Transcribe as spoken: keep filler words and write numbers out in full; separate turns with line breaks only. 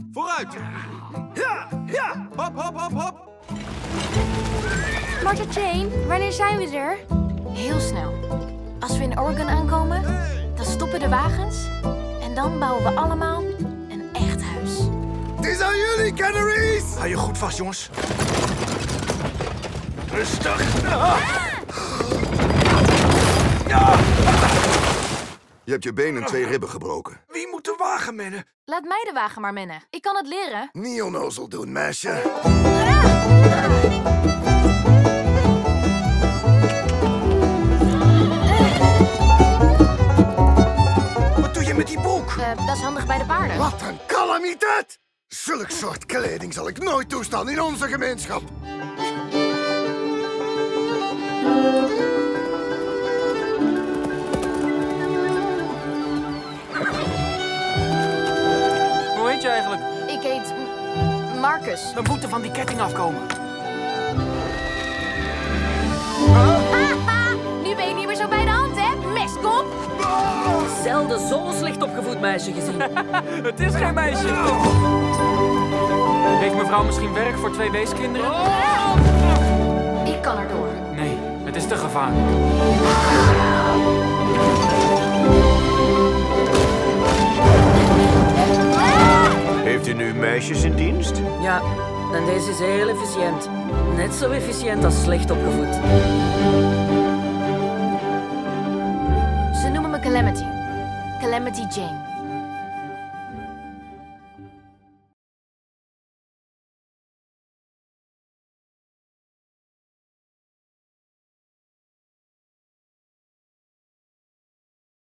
Vooruit! Ja, ja! Hop, hop, hop, hop!
Martha Jane, wanneer zijn we er? Heel snel. Als we in Oregon aankomen, dan stoppen de wagens. En dan bouwen we allemaal een echt huis.
Het is aan jullie, Canaries!
Hou je goed vast, jongens.
Rustig.
Ah. Ja.
Je hebt je been en twee ribben gebroken.
Wie moet de wagen mennen?
Laat mij de wagen maar mennen. Ik kan het leren.
Niet onnozel doen, meisje.
Wat doe je met die broek?
Uh, dat is handig bij de paarden.
Wat een calamiteit! Zulk soort kleding zal ik nooit toestaan in onze gemeenschap.
Hoe heet je eigenlijk?
Ik heet M- Marcus.
We moeten van die ketting afkomen.
Haha, nu ben je niet meer zo bij de hand, hè, mestkop?
Zelden zo'n slecht opgevoed meisje gezien.
Het is geen meisje. Heeft mevrouw misschien werk voor twee weeskinderen?
Ik kan erdoor.
Nee, het is te gevaarlijk.
Heeft u nu meisjes in dienst?
Ja, en deze is heel efficiënt. Net zo efficiënt als slecht opgevoed.
Ze noemen me Calamity. Calamity Jane.